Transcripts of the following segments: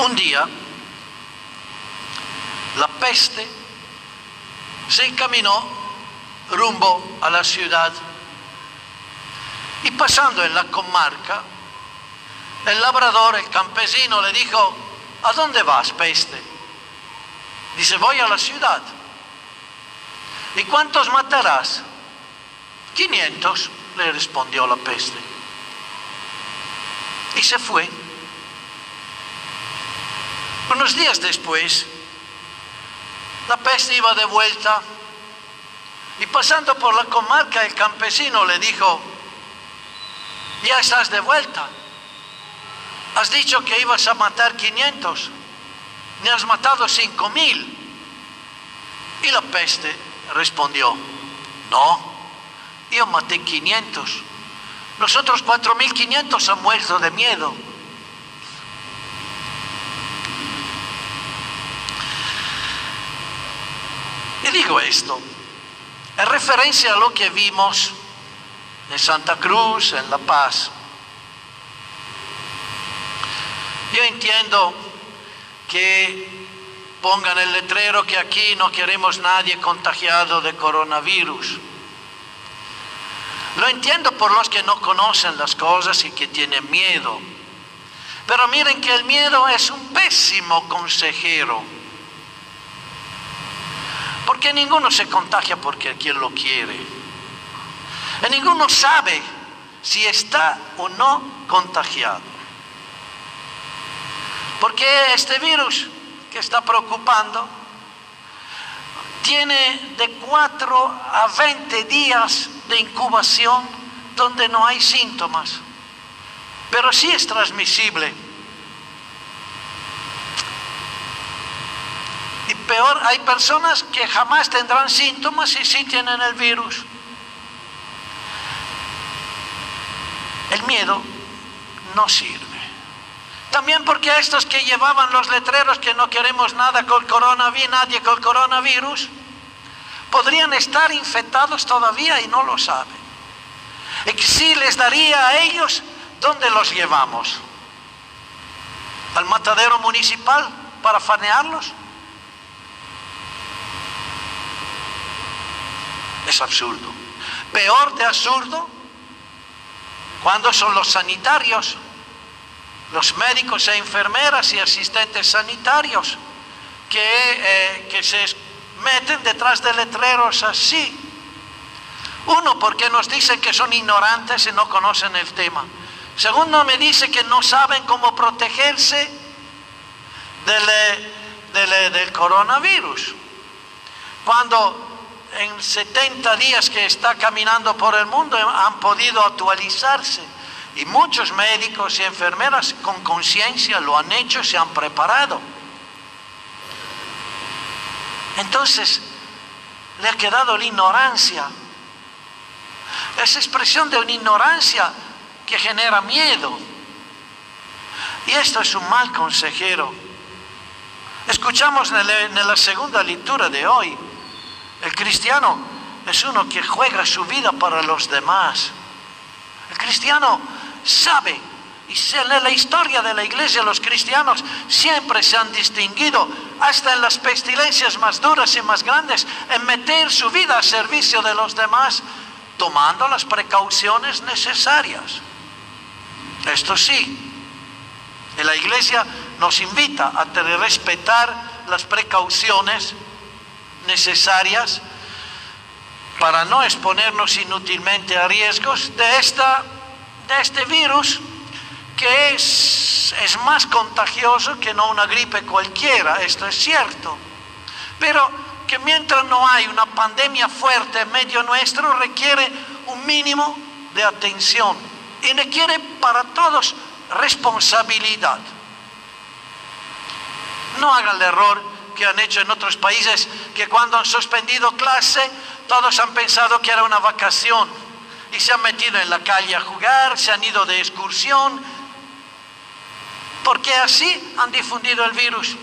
Un día, la peste se encaminó rumbo a la ciudad y pasando en la comarca, el labrador, el campesino, le dijo: ¿a dónde vas, peste? Dice: voy a la ciudad. ¿Y cuántos matarás? 500, le respondió la peste. Y se fue. Unos días después, la peste iba de vuelta y pasando por la comarca, el campesino le dijo: ya estás de vuelta. Has dicho que ibas a matar 500, me has matado 5000. Y la peste respondió: no, yo maté 500, los otros 4500 han muerto de miedo. Y digo esto en referencia a lo que vimos en Santa Cruz, en La Paz. Yo entiendo que pongan el letrero que aquí no queremos nadie contagiado de coronavirus. Lo entiendo por los que no conocen las cosas y que tienen miedo. Pero miren que el miedo es un pésimo consejero. Porque ninguno se contagia porque quien lo quiere. Y ninguno sabe si está o no contagiado. Porque este virus que está preocupando tiene de 4 a 20 días de incubación donde no hay síntomas, pero sí es transmisible. Y peor, hay personas que jamás tendrán síntomas y sí tienen el virus. El miedo no sirve. También porque a estos que llevaban los letreros que no queremos nada con coronavirus, nadie con coronavirus, podrían estar infectados todavía y no lo saben. Y que sí les daría a ellos, ¿dónde los llevamos? ¿Al matadero municipal para fanearlos? Es absurdo. Peor de absurdo, cuando son los sanitarios, los médicos e enfermeras y asistentes sanitarios que se meten detrás de letreros así. Uno, porque nos dicen que son ignorantes y no conocen el tema. Segundo, me dice que no saben cómo protegerse del coronavirus. Cuando en 70 días que está caminando por el mundo han podido actualizarse. Y muchos médicos y enfermeras con conciencia lo han hecho, se han preparado. Entonces, le ha quedado la ignorancia. Esa expresión de una ignorancia que genera miedo. Y esto es un mal consejero. Escuchamos en la segunda lectura de hoy. El cristiano es uno que juega su vida para los demás. El cristiano sabe, y en la historia de la iglesia los cristianos siempre se han distinguido, hasta en las pestilencias más duras y más grandes, en meter su vida a servicio de los demás, tomando las precauciones necesarias. Esto sí, en la iglesia nos invita a respetar las precauciones necesarias para no exponernos inútilmente a riesgos de este virus que es más contagioso que no una gripe cualquiera, esto es cierto, pero que mientras no hay una pandemia fuerte en medio nuestro requiere un mínimo de atención y requiere para todos responsabilidad. No hagan el error que han hecho en otros países, que cuando han suspendido clase todos han pensado que era una vacación y se han metido en la calle a jugar, se han ido de excursión, porque así han difundido el virus.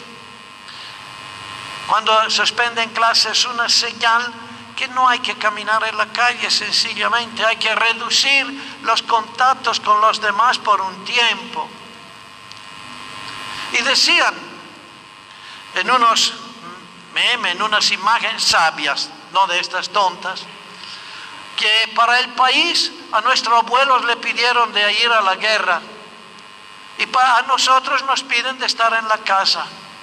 Cuando suspenden clases es una señal que no hay que caminar en la calle, sencillamente hay que reducir los contactos con los demás por un tiempo. Y decían en unos memes, en unas imágenes sabias, no de estas tontas, que para el país a nuestros abuelos le pidieron de ir a la guerra y a nosotros nos piden de estar en la casa.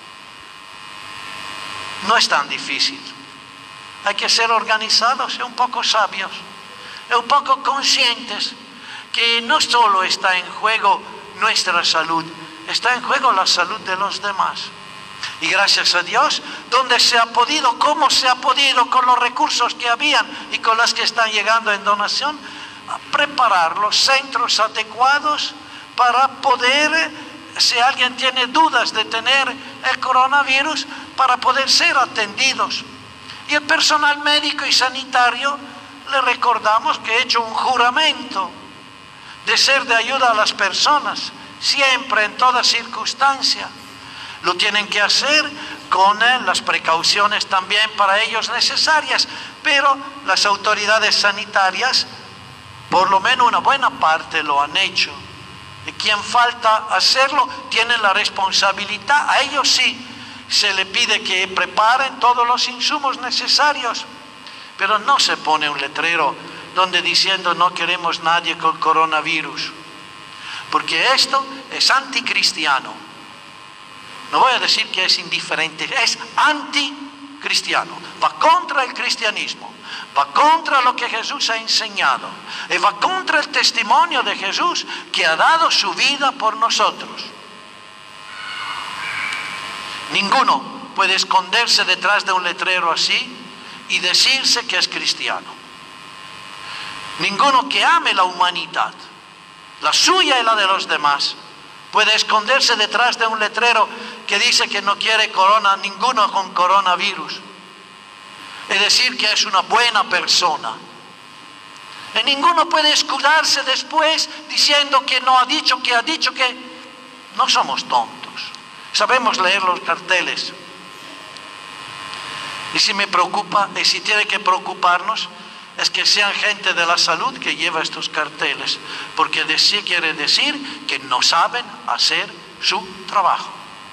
No es tan difícil. Hay que ser organizados y un poco sabios, y un poco conscientes que no solo está en juego nuestra salud, está en juego la salud de los demás. Y gracias a Dios, donde se ha podido, cómo se ha podido, con los recursos que habían y con las que están llegando en donación, a preparar los centros adecuados para poder, si alguien tiene dudas de tener el coronavirus, para poder ser atendidos. Y el personal médico y sanitario, le recordamos que ha hecho un juramento de ser de ayuda a las personas, siempre, en toda circunstancia. Lo tienen que hacer con las precauciones también para ellos necesarias, pero las autoridades sanitarias, por lo menos una buena parte lo han hecho. Y quien falta hacerlo tiene la responsabilidad. A ellos sí se le pide que preparen todos los insumos necesarios, pero no se pone un letrero donde diciendo no queremos nadie con coronavirus, porque esto es anticristiano. No voy a decir que es indiferente, es anticristiano, va contra el cristianismo, va contra lo que Jesús ha enseñado, y va contra el testimonio de Jesús, que ha dado su vida por nosotros. Ninguno puede esconderse detrás de un letrero así y decirse que es cristiano. Ninguno que ame la humanidad, la suya y la de los demás, puede esconderse detrás de un letrero que dice que no quiere ninguno con coronavirus, es decir, que es una buena persona. Y ninguno puede escudarse después diciendo que no ha dicho, que ha dicho que... No somos tontos, sabemos leer los carteles. Y si me preocupa, y si tiene que preocuparnos, es que sean gente de la salud que lleva estos carteles, porque quiere decir que no saben hacer su trabajo.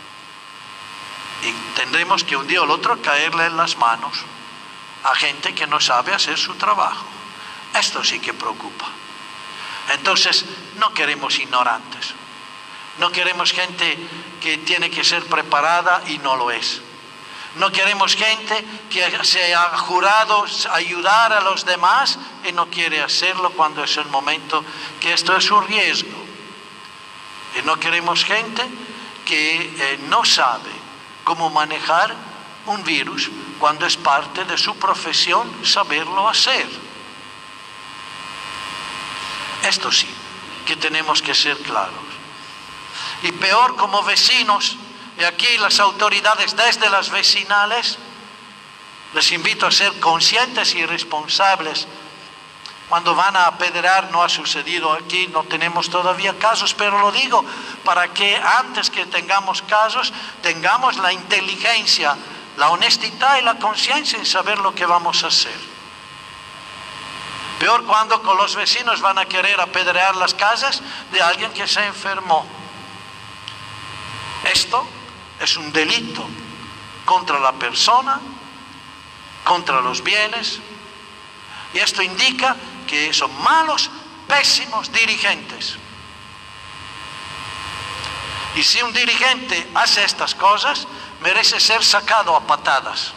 Y tendremos que un día o el otro caerle en las manos a gente que no sabe hacer su trabajo. Esto sí que preocupa. Entonces, no queremos ignorantes. No queremos gente que tiene que ser preparada y no lo es. No queremos gente que se ha jurado ayudar a los demás y no quiere hacerlo cuando es el momento, que esto es un riesgo. Y no queremos gente que no sabe cómo manejar un virus cuando es parte de su profesión saberlo hacer. Esto sí, que tenemos que ser claros. Y peor, como vecinos, y aquí las autoridades desde las vecinales, les invito a ser conscientes y responsables. Cuando van a apedrear, no ha sucedido aquí, no tenemos todavía casos, pero lo digo para que antes que tengamos casos, tengamos la inteligencia, la honestidad y la conciencia en saber lo que vamos a hacer. Peor cuando con los vecinos van a querer apedrear las casas de alguien que se enfermó. Esto es un delito contra la persona, contra los bienes, y esto indica que son malos, pésimos dirigentes. Y si un dirigente hace estas cosas, merece ser sacado a patadas.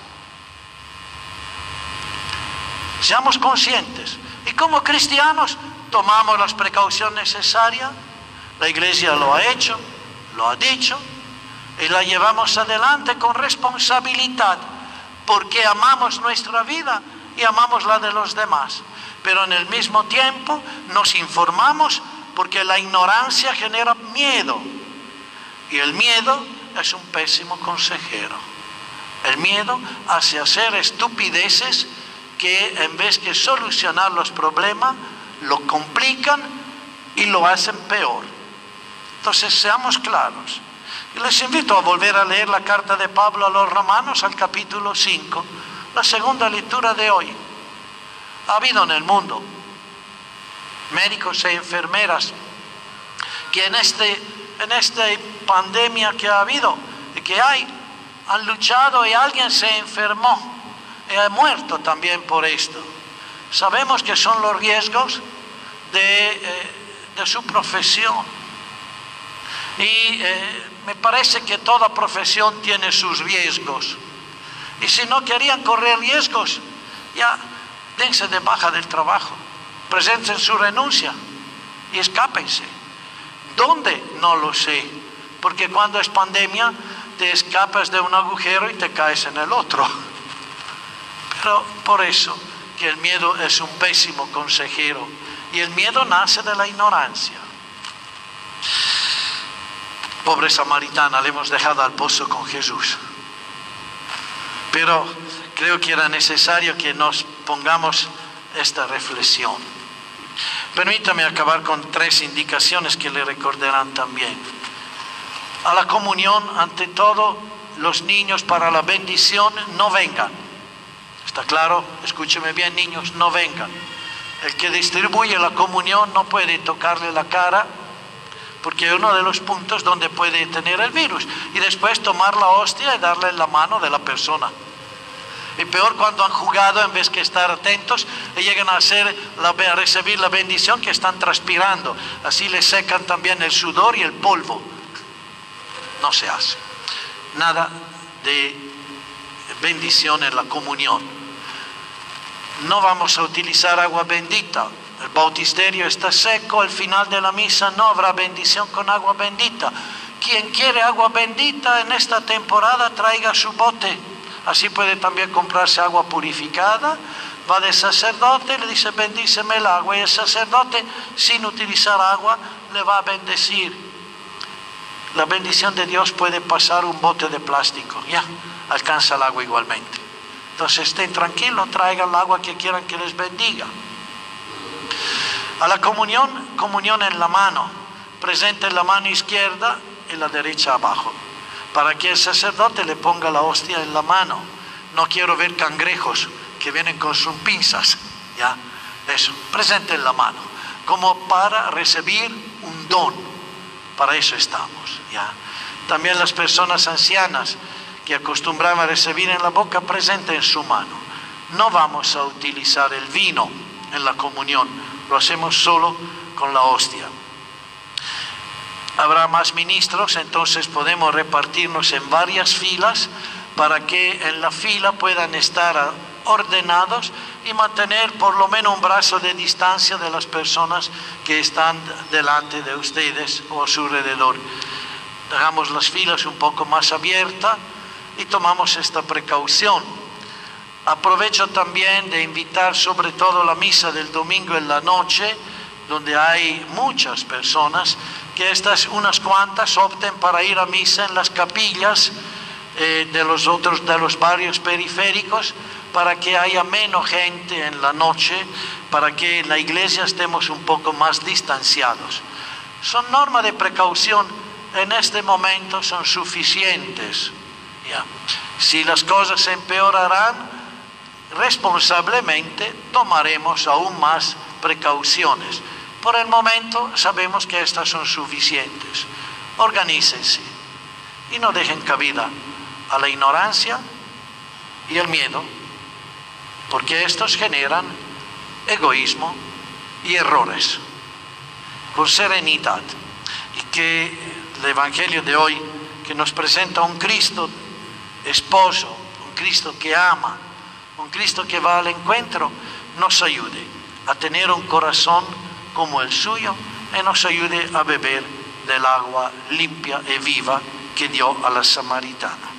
Seamos conscientes, y como cristianos tomamos las precauciones necesarias. La Iglesia lo ha hecho, lo ha dicho, y la llevamos adelante con responsabilidad, porque amamos nuestra vida y amamos la de los demás. Pero en el mismo tiempo nos informamos, porque la ignorancia genera miedo, y el miedo es un pésimo consejero. El miedo hace hacer estupideces que, en vez de solucionar los problemas, lo complican y lo hacen peor. Entonces, seamos claros. Y les invito a volver a leer la carta de Pablo a los Romanos, al capítulo 5, la segunda lectura de hoy. Ha habido en el mundo médicos e enfermeras que en este en esta pandemia que ha habido y que hay, han luchado y alguien se enfermó y ha muerto también por esto. Sabemos que son los riesgos de su profesión. Y me parece que toda profesión tiene sus riesgos. Y si no querían correr riesgos, ya dense de baja del trabajo, presenten su renuncia y escápense. ¿Dónde? No lo sé, porque cuando es pandemia te escapas de un agujero y te caes en el otro. Pero por eso que el miedo es un pésimo consejero, y el miedo nace de la ignorancia. Pobre samaritana, le hemos dejado al pozo con Jesús. Pero creo que era necesario que nos pongamos esta reflexión. Permítame acabar con 3 indicaciones que le recordarán también. A la comunión, ante todo, los niños para la bendición no vengan. ¿Está claro? Escúcheme bien, niños, no vengan. El que distribuye la comunión no puede tocarle la cara, porque es uno de los puntos donde puede tener el virus. Y después tomar la hostia y darle en la mano de la persona. Y peor cuando han jugado, en vez que estar atentos, y llegan a recibir la bendición, que están transpirando. Así les secan también el sudor y el polvo. No se hace. Nada de bendición en la comunión. No vamos a utilizar agua bendita. El bautisterio está seco, al final de la misa no habrá bendición con agua bendita. Quien quiere agua bendita en esta temporada, traiga su bote. Así puede también comprarse agua purificada. Va del sacerdote, le dice bendíceme el agua, y el sacerdote, sin utilizar agua, le va a bendecir. La bendición de Dios puede pasar un bote de plástico, ya, alcanza el agua igualmente. Entonces estén tranquilos, traigan el agua que quieran que les bendiga. A la comunión, comunión en la mano, presente en la mano izquierda y la derecha abajo, para que el sacerdote le ponga la hostia en la mano. No quiero ver cangrejos que vienen con sus pinzas, ya, eso, presente en la mano, como para recibir un don, para eso estamos, ya. También las personas ancianas que acostumbraban a recibir en la boca, presente en su mano. No vamos a utilizar el vino en la comunión, lo hacemos solo con la hostia. Habrá más ministros, entonces podemos repartirnos en varias filas para que en la fila puedan estar ordenados y mantener por lo menos un brazo de distancia de las personas que están delante de ustedes o a su alrededor. Dejamos las filas un poco más abiertas y tomamos esta precaución. Aprovecho también de invitar sobre todo la misa del domingo en la noche, donde hay muchas personas, que estas unas cuantas opten para ir a misa en las capillas de los barrios periféricos, para que haya menos gente en la noche, para que en la iglesia estemos un poco más distanciados. Son normas de precaución, en este momento son suficientes. Ya. Si las cosas se empeorarán, responsablemente tomaremos aún más precauciones. Por el momento sabemos que estas son suficientes. Organícense y no dejen cabida a la ignorancia y el miedo, porque estos generan egoísmo y errores. Con serenidad, y que el Evangelio de hoy, que nos presenta un Cristo esposo, un Cristo que ama, un Cristo que va al encuentro, nos ayude a tener un corazón como el suyo y nos ayude a beber del agua limpia y viva que dio a la samaritana.